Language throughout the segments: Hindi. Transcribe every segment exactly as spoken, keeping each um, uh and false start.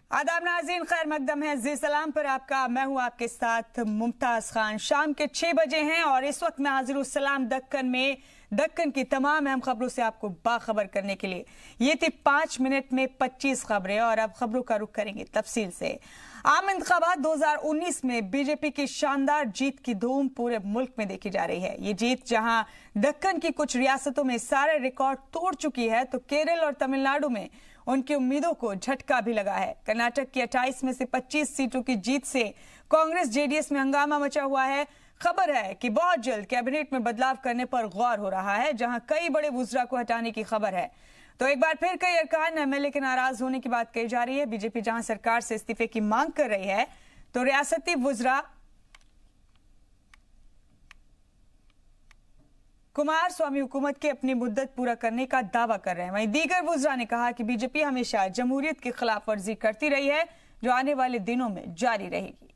आदाब नाज़रीन, खैर मकदम है जी सलाम पर आपका। मैं हूं आपके साथ मुमताज खान। शाम के छह बजे हैं और इस वक्त मैं हाजिर हूं सलाम दक्कन में दक्कन की तमाम अहम खबरों से आपको बाखबर करने के लिए। ये थी पांच मिनट में पच्चीस खबरें और अब खबरों का रुख करेंगे तफसील से। आम इंतखाबात दो हजार उन्नीस में बीजेपी की शानदार जीत की धूम पूरे मुल्क में देखी जा रही है। ये जीत जहां दक्कन की कुछ रियासतों में सारे रिकॉर्ड तोड़ चुकी है तो केरल और तमिलनाडु में उनकी उम्मीदों को झटका भी लगा है। कर्नाटक की अट्ठाईस में से पच्चीस सीटों की जीत से कांग्रेस जेडीएस में हंगामा मचा हुआ है। खबर है कि बहुत जल्द कैबिनेट में बदलाव करने पर गौर हो रहा है, जहां कई बड़े वुज़रा को हटाने की खबर है। तो एक बार फिर कई अरकान एमएलए के नाराज होने की बात कही जा रही है। बीजेपी जहां सरकार से इस्तीफे की मांग कर रही है तो रियासती वुज़रा कुमार स्वामी हुकूमत के अपनी मुद्दत पूरा करने का दावा कर रहे हैं। वहीं दीगर वुज़रा ने कहा कि बीजेपी हमेशा जमहूरियत की खिलाफ वर्जी करती रही है, जो आने वाले दिनों में जारी रहेगी।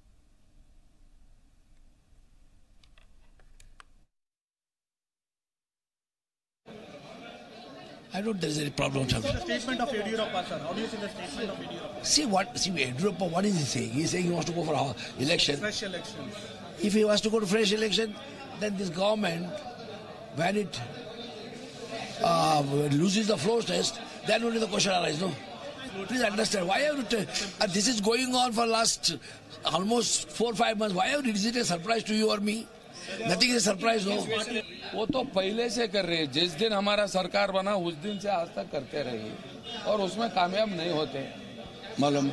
I don't think there is any problem. So the statement of Yediyurappa, sir. How do you see the statement of Yediyurappa? See what? See Yediyurappa. What is he saying? He's saying he wants to go for a election. Fresh elections. If he wants to go to fresh election, then this government, when it uh, loses the floor test, then only the question arises. No. Please understand why have you uh, this is going on for last almost four five months. Why have is it a surprise to you or me? Nothing is a surprise, no. वो तो पहले से कर रहे हैं। जिस दिन हमारा सरकार बना उस दिन से आज तक करते रहे और उसमें कामयाब नहीं होते। मालूम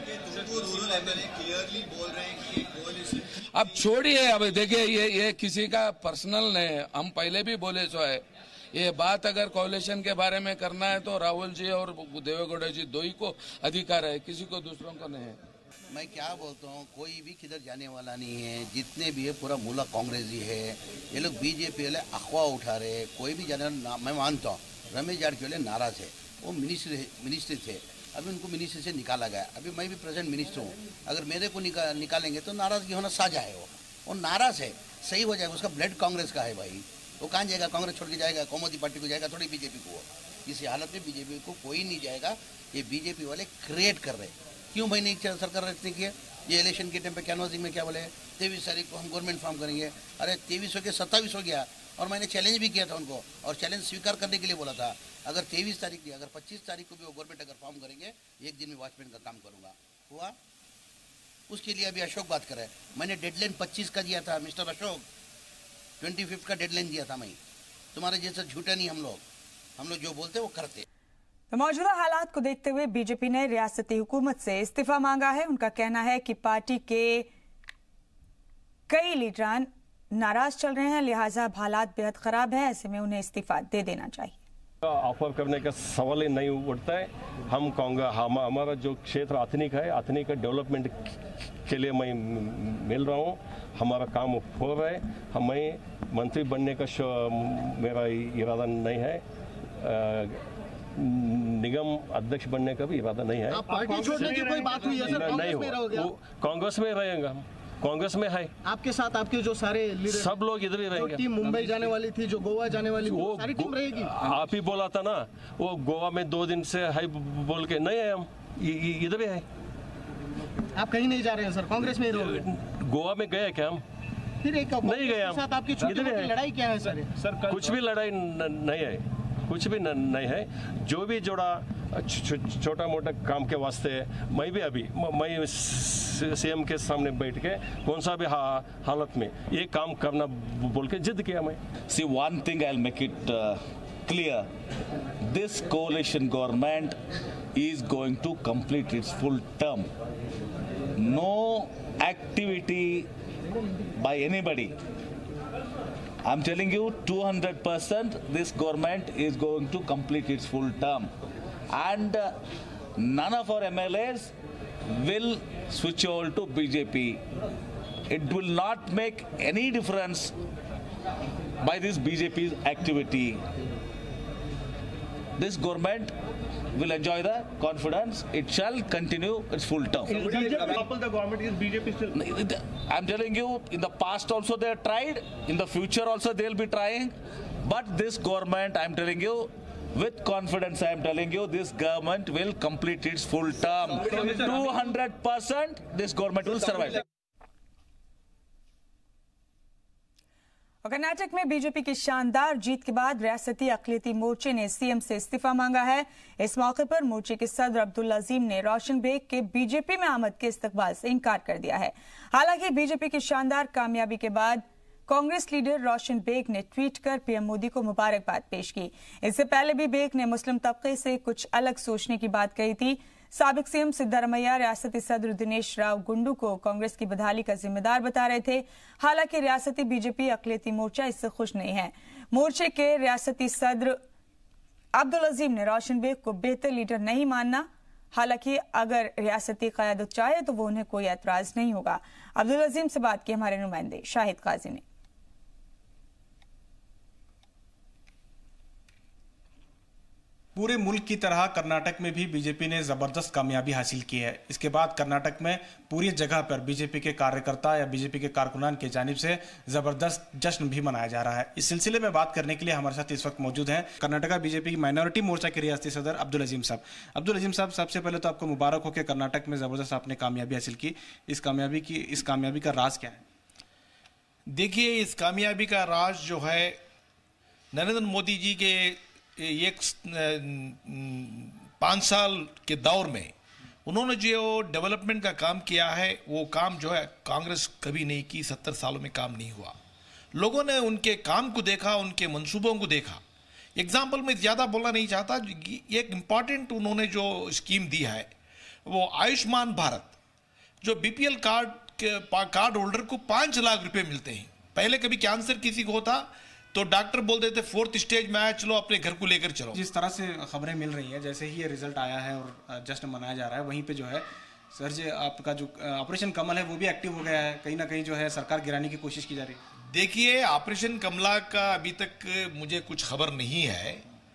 अब छोड़िए, अब देखिए ये ये किसी का पर्सनल नहीं है। हम पहले भी बोले सो है, ये बात अगर कोalition के बारे में करना है तो राहुल जी और देवेगौड़ा जी दो ही को अधिकार है, किसी को दूसरों को नहीं है। मैं क्या बोलता हूँ, कोई भी किधर जाने वाला नहीं है। जितने भी है पूरा मुल्क कांग्रेस ही है। ये लोग बीजेपी वाले अफवाह उठा रहे हैं। कोई भी जाने ना, मैं मानता हूँ रमेश जारकिहोली नाराज है। वो मिनिस्टर मिनिस्टर थे, अभी उनको मिनिस्टर से निकाला गया। अभी मैं भी प्रेजेंट मिनिस्टर हूँ। अगर मेरे को निका, निकालेंगे तो नाराजगी होना साझा है। वो वो नाराज है, सही हो जाएगा। उसका ब्लड कांग्रेस का है भाई। वो कहाँ जाएगा? कांग्रेस छोड़ के जाएगा? कौमुदी पार्टी को जाएगा? थोड़ी बीजेपी को। किसी हालत में बीजेपी को कोई नहीं जाएगा। ये बीजेपी वाले क्रिएट कर रहे हैं। क्यों भाई नहीं सरकार रचने की है? ये इलेक्शन के टाइम पे कैनवासिंग में क्या बोले, तेईस तारीख को हम गवर्नमेंट फॉर्म करेंगे। अरे तेईस हो गया, सत्ताईस हो गया। और मैंने चैलेंज भी किया था उनको और चैलेंज स्वीकार करने के लिए बोला था। अगर तेईस तारीख नहीं, अगर पच्चीस तारीख को भी वो गवर्नमेंट अगर फॉर्म करेंगे, एक दिन में वॉचमैन का काम करूंगा। हुआ? उसके लिए अभी अशोक बात करे। मैंने डेडलाइन पच्चीस का दिया था मिस्टर अशोक, ट्वेंटी फिफ्थ का डेडलाइन दिया था। मैं तुम्हारे जैसा झूठा नहीं हम लोग। हम लोग जो बोलते वो करते। तो मौजूदा हालात को देखते हुए बीजेपी ने रियासती हुकूमत से इस्तीफा मांगा है। उनका कहना है कि पार्टी के कई लीडरान नाराज चल रहे हैं, लिहाजा हालात बेहद खराब है। ऐसे में उन्हें इस्तीफा दे देना चाहिए। ऑफर करने का सवाल ही नहीं उठता है। हम कांग्रेस हम, हमारा जो क्षेत्र आधुनिक है, आधुनिक का डेवलपमेंट के लिए मैं मिल रहा हूँ। हमारा काम हो रहा है। हमें मंत्री बनने का मेरा इरादा नहीं है। आ, निगम अध्यक्ष बनने का भी इरादा नहीं है। पार्टी छोड़ने की कोई बात हुई है सर? नहीं हो, कांग्रेस में रहेंगे हम। कांग्रेस में है आपके साथ आपके जो सारे लीडर, सब लोग इधर ही रहेंगे। टीम मुंबई जाने वाली थी, जो गोवा जाने वाली, वो सारी टीम रहेगी। आप ही बोला था ना, वो गोवा में दो दिन से है बोल के नहीं है। हम इधर ही है। आप कहीं नहीं जा रहे हैं सर? कांग्रेस में ही रहोगे? गोवा में गए क्या हम? फिर एक नहीं गए हम। साथ आपकी छोटी मोटी लड़ाई क्या है सर? सर कुछ भी लड़ाई नहीं है, कुछ भी नहीं है। जो भी जोड़ा छोटा मोटा काम के वास्ते मैं भी अभी मैं सीएम के सामने बैठ के कौन सा भी हा, हालत में ये काम करना बोल के जिद किया मैं। See, one thing I'll make it uh, clear. This coalition government is going to complete its full term. No activity by anybody. I'm telling you, two hundred percent this government is going to complete its full term. And uh, none of our M L As will switch over to B J P. It will not make any difference by this B J P's activity. This government will enjoy the confidence. It shall continue its full term. Would you couple the government is B J P still? I'm telling you, in the past also they have tried. In the future also they'll be trying. But this government, I'm telling you, With confidence, I am telling you, this government will complete its full term. two hundred percent this government will survive. Karnataka में बीजेपी की शानदार जीत के बाद रियासती अक़लियती मोर्चे ने सीएम से इस्तीफा मांगा है। इस मौके पर मोर्चे के सदर अब्दुल अजीम ने रोशन बेग के बीजेपी में आमद के इस्तकबाल से इनकार कर दिया है। हालांकि बीजेपी की शानदार कामयाबी के बाद कांग्रेस लीडर रोशन बेग ने ट्वीट कर पीएम मोदी को मुबारकबाद पेश की। इससे पहले भी बेग ने मुस्लिम तबके से कुछ अलग सोचने की बात कही थी। साबिक सीएम सिद्धारमैया रियासती सदर दिनेश राव गुंडू को कांग्रेस की बदहाली का जिम्मेदार बता रहे थे। हालांकि रियासती बीजेपी अक़लियती मोर्चा इससे खुश नहीं है। मोर्चे के रियासती सदर अब्दुल अजीम ने रोशन बेग को बेहतर लीडर नहीं मानना। हालांकि अगर रियासती क़यादत चाहे तो वो उन्हें कोई एतराज नहीं होगा। अब्दुल अजीम से बात की हमारे नुमाइंदे शाहिद काजी ने। पूरे मुल्क की तरह कर्नाटक में भी बीजेपी ने जबरदस्त कामयाबी हासिल की है। इसके बाद कर्नाटक में पूरी जगह पर बीजेपी के कार्यकर्ता या बीजेपी के कारकुनान की जानिब से जबरदस्त जश्न भी मनाया जा रहा है। इस सिलसिले में बात करने के लिए हमारे साथ इस वक्त मौजूद हैं कर्नाटका बीजेपी की माइनॉरिटी मोर्चा के रियासती सदर अब्दुल अजीम साहब। अब्दुल अजीम साहब, सबसे पहले तो आपको मुबारक हो कि कर्नाटक में जबरदस्त आपने कामयाबी हासिल की। इस कामयाबी की इस कामयाबी का राज क्या है? देखिए, इस कामयाबी का राज जो है नरेंद्र मोदी जी के एक पाँच साल के दौर में उन्होंने जो डेवलपमेंट का काम किया है वो काम जो है कांग्रेस कभी नहीं की। सत्तर सालों में काम नहीं हुआ। लोगों ने उनके काम को देखा, उनके मंसूबों को देखा। एग्जाम्पल में ज़्यादा बोलना नहीं चाहता। एक इम्पॉर्टेंट उन्होंने जो स्कीम दी है वो आयुष्मान भारत, जो बीपीएल कार्ड के कार्ड होल्डर को पाँच लाख रुपए मिलते हैं। पहले कभी कैंसर किसी को होता तो डॉक्टर बोल देते फोर्थ स्टेज में आया, चलो अपने घर को लेकर चलो। जिस तरह से खबरें मिल रही हैं, जैसे ही ये रिजल्ट आया है और जश्न मनाया जा रहा है, वहीं पे जो है सर जी आपका जो ऑपरेशन कमल है वो भी एक्टिव हो गया है। कहीं ना कहीं जो है सरकार गिराने की कोशिश की जा रही है। देखिए, ऑपरेशन कमला का अभी तक मुझे कुछ खबर नहीं है।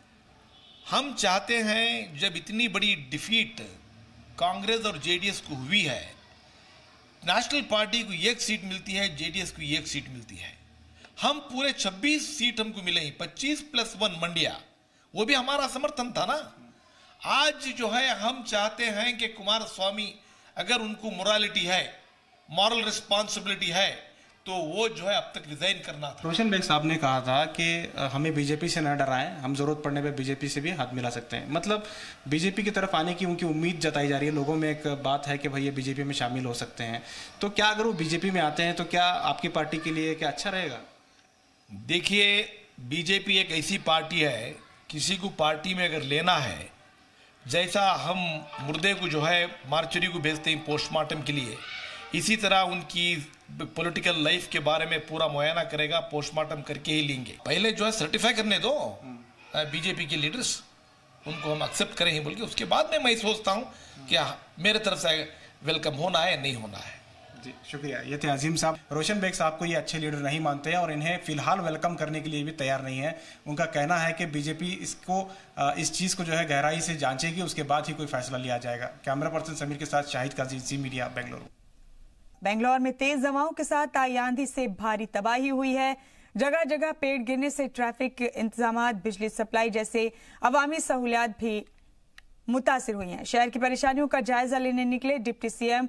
हम चाहते हैं जब इतनी बड़ी डिफीट कांग्रेस और जेडीएस को हुई है, नेशनल पार्टी को एक सीट मिलती है, जेडीएस को एक सीट मिलती है। हम पूरे छब्बीस सीट हमको मिले हैं, पच्चीस प्लस वन मंडिया, वो भी हमारा समर्थन था ना। आज जो है हम चाहते हैं कि कुमार स्वामी अगर उनको मोरालिटी है, मॉरल रिस्पॉन्सिबिलिटी है, तो वो जो है अब तक रिजाइन करना था। रोशन बेग साहब ने कहा था कि हमें बीजेपी से न डराएं, हम जरूरत पड़ने पे बीजेपी से भी हाथ मिला सकते हैं। मतलब बीजेपी की तरफ आने की उनकी उम्मीद जताई जा रही है। लोगों में एक बात है कि भाई ये बीजेपी में शामिल हो सकते हैं। तो क्या अगर वो बीजेपी में आते हैं तो क्या आपकी पार्टी के लिए क्या अच्छा रहेगा? देखिए, बीजेपी एक ऐसी पार्टी है, किसी को पार्टी में अगर लेना है, जैसा हम मुर्दे को जो है मार्चरी को भेजते हैं पोस्टमार्टम के लिए, इसी तरह उनकी पॉलिटिकल लाइफ के बारे में पूरा मुआयना करेगा, पोस्टमार्टम करके ही लेंगे। पहले जो है सर्टिफाई करने दो बीजेपी के लीडर्स, उनको हम एक्सेप्ट करें ही बोल के, उसके बाद में मैं सोचता हूँ कि मेरे तरफ से वेलकम होना है नहीं होना है। जी शुक्रिया। ये थे अजीम साहब। रोशन बेग साहब को ये अच्छे लीडर नहीं मानते हैं और इन्हें फिलहाल वेलकम करने के लिए भी तैयार नहीं है। उनका कहना है कि बीजेपी इसको इस चीज़ को जो है गहराई से जांचेगी, उसके बाद ही कोई फैसला लिया जाएगा। कैमरा पर्सन समीर के साथ शाहिद काजी, जी मीडिया, बेंगलुरु। बेंगलोर में तेज हवाओं के साथ आई आंधी से भारी तबाही हुई है। जगह जगह पेड़ गिरने से ट्रैफिक इंतजाम, बिजली सप्लाई जैसे अवामी सहूलियात भी मुतासिर हुई हैं। शहर की परेशानियों का जायजा लेने निकले डिप्टी सीएम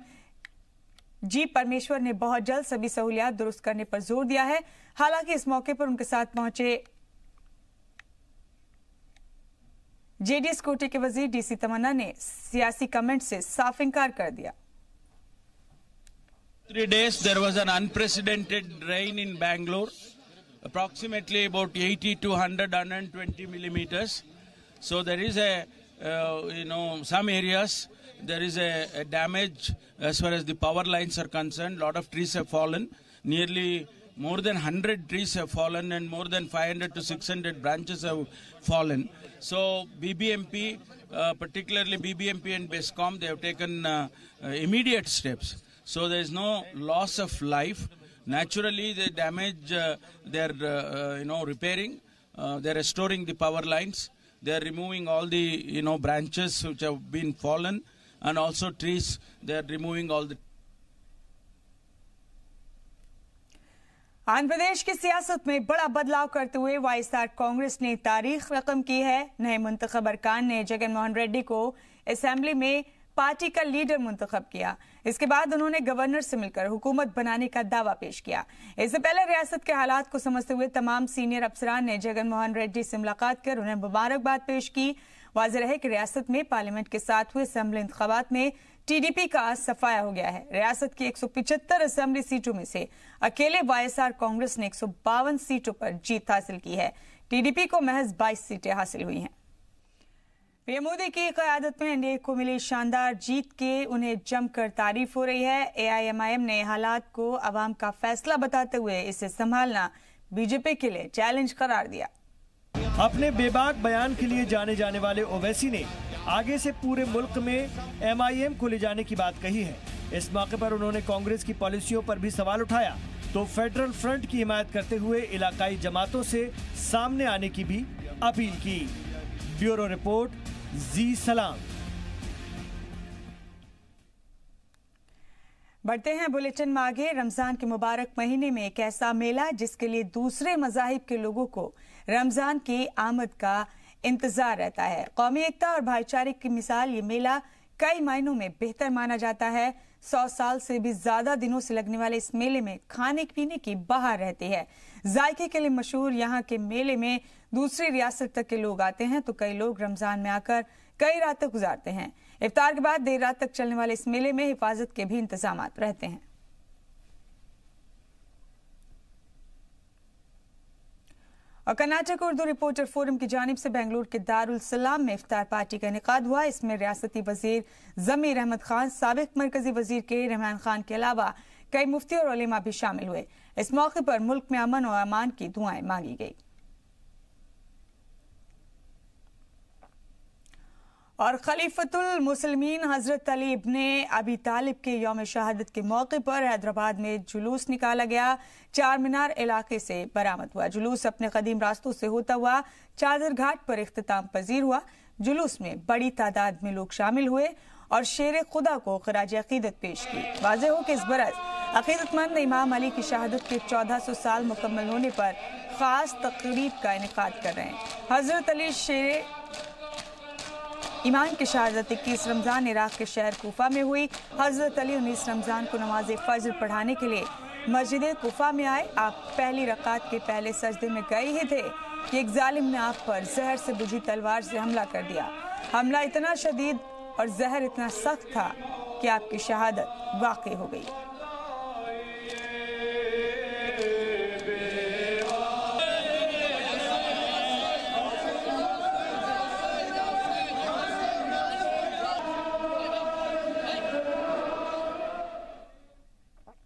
जी परमेश्वर ने बहुत जल्द सभी सहूलियात दुरुस्त करने पर जोर दिया है। हालांकि इस मौके पर उनके साथ पहुंचे जेडीएस कोटे के वजीर डीसी तमन्ना ने सियासी कमेंट से साफ इनकार कर दिया। Three days there was an unprecedented rain in Bangalore, approximately about eighty to one hundred, one hundred twenty millimeters. So there is a, uh, you know, some areas there is a, a damage as far as the power lines are concerned. Lot of trees have fallen. Nearly more than one hundred trees have fallen and more than five hundred to six hundred branches have fallen. So B B M P, uh, particularly B B M P and BESCOM, they have taken uh, uh, immediate steps. So there is no loss of life. Naturally, the damage uh, they are uh, uh, you know repairing. Uh, they are restoring the power lines. They are removing all the you know branches which have been fallen, and also trees. They are removing all the. Andhra Pradesh की सियासत में बड़ा बदलाव करते हुए वाईएसआर कांग्रेस ने तारीख रकम की है। नए मुंतखब अरकान ने जगन मोहन रेड्डी को असेंबली में पार्टी का लीडर मुंतखब किया। इसके बाद उन्होंने गवर्नर से मिलकर हुकूमत बनाने का दावा पेश किया। इससे पहले रियासत के हालात को समझते हुए तमाम सीनियर अफसरान ने जगन मोहन रेड्डी से मुलाकात कर उन्हें मुबारकबाद पेश की। वाज़ेह रहे कि रियासत में पार्लियामेंट के साथ हुए असेंबली इंतखाबात में टीडीपी का सफाया हो गया है। रियासत की एक सौ पिछहत्तर असेंबली सीटों में से अकेले वाईएसआर कांग्रेस ने एक सौ बावन सीटों पर जीत हासिल की है। टीडीपी को महज बाईस सीटें हासिल हुई हैं। पीएम मोदी की क़यादत में एनडीए को मिली शानदार जीत के उन्हें जमकर तारीफ हो रही है। एआईएमआईएम ने हालात को अवाम का फैसला बताते हुए इसे संभालना बीजेपी के लिए चैलेंज करार दिया। अपने बेबाक बयान के लिए जाने जाने वाले ओवैसी ने आगे से पूरे मुल्क में एमआईएम को ले जाने की बात कही है। इस मौके पर उन्होंने कांग्रेस की पॉलिसियों पर भी सवाल उठाया तो फेडरल फ्रंट की हिमायत करते हुए इलाकाई जमातों से सामने आने की भी अपील की। ब्यूरो रिपोर्ट, जी सलाम। बढ़ते हैं बुलेटिन में आगे। रमजान के मुबारक महीने में एक ऐसा मेला जिसके लिए दूसरे मज़ाहिब के लोगों को रमजान की आमद का इंतजार रहता है। कौमी एकता और भाईचारे की मिसाल ये मेला कई मायनों में बेहतर माना जाता है। सौ साल से भी ज्यादा दिनों से लगने वाले इस मेले में खाने पीने की बहार रहती है। जायके के लिए मशहूर यहाँ के मेले में दूसरी रियासत तक के लोग आते हैं तो कई लोग रमजान में आकर कई रातें गुजारते हैं। इफ्तार के बाद देर रात तक चलने वाले इस मेले में हिफाजत के भी इंतजाम रहते हैं। और कर्नाटक उर्दू रिपोर्टर फोरम की जानिब से बेंगलुरु के दारुल सलाम में इफ्तार पार्टी का इनेकाद हुआ। इसमें रियासती वजीर जमीर अहमद खान, साबिक मरकजी वजीर के रहमान खान के अलावा कई मुफ्ती और उलेमा भी शामिल हुए। इस मौके पर मुल्क में अमन और अमान की दुआएं मांगी गई। और खलीफतुल मुसलमीन हजरत अली इब्ने अबी तालिब के यौम शहादत के मौके पर हैदराबाद में जुलूस निकाला गया। चार मीनार इलाके से बरामद हुआ जुलूस अपने कदीम रास्तों से होता हुआ चादर घाट पर इख्तिताम पजीर हुआ। जुलूस में बड़ी तादाद में लोग शामिल हुए और शेर खुदा को खराज अकीदत पेश की। वाज़ेह हो कि इस बरस अकीदतमंद इमाम अली की शहादत के चौदह सौ साल मुकम्मल होने पर खास तकरीब का इनेकाद कर रहे हैं। हजरत अली शेर ईमान की शहादत इक्कीस रमजान इराक के शहर कूफा में हुई। हजरत अली उन्नीस रमजान को नमाज फज्र पढ़ाने के लिए मस्जिद कूफा में आए। आप पहली रकात के पहले सजदे में गए ही थे कि एक जालिम ने आप पर जहर से बुझी तलवार से हमला कर दिया। हमला इतना शदीद और जहर इतना सख्त था कि आपकी शहादत वाकई हो गई।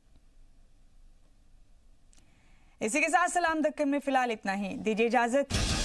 इसी के साथ सलाम दक्कन में फिलहाल इतना ही। दीजिए इजाजत।